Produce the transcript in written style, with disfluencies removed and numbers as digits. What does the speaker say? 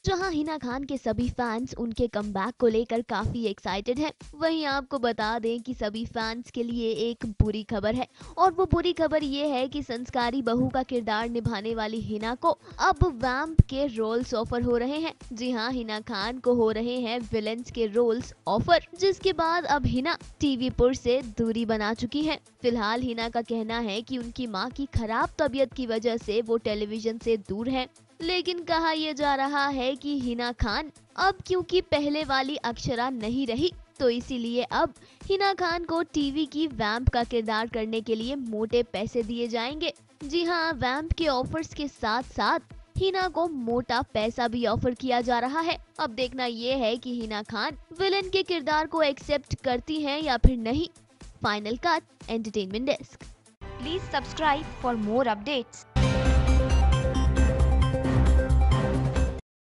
जहां हिना खान के सभी फैंस उनके कमबैक को लेकर काफी एक्साइटेड हैं, वहीं आपको बता दें कि सभी फैंस के लिए एक बुरी खबर है। और वो बुरी खबर ये है कि संस्कारी बहू का किरदार निभाने वाली हिना को अब वैम्प के रोल्स ऑफर हो रहे हैं। जी हाँ, हिना खान को हो रहे हैं विलेंस के रोल्स ऑफर, जिसके बाद अब हिना टीवी पर से दूरी बना चुकी हैं। फिलहाल हिना का कहना है कि उनकी मां की खराब तबीयत की वजह से वो टेलीविजन से दूर हैं। लेकिन कहा यह जा रहा है कि हिना खान अब क्योंकि पहले वाली अक्षरा नहीं रही, तो इसीलिए अब हिना खान को टीवी की वैम्प का किरदार करने के लिए मोटे पैसे दिए जाएंगे। जी हाँ, वैम्प के ऑफर्स के साथ साथ हिना को मोटा पैसा भी ऑफर किया जा रहा है। अब देखना यह है कि हिना खान विलन के किरदार को एक्सेप्ट करती हैं या फिर नहीं। Final cut entertainment desk. Please subscribe for more updates.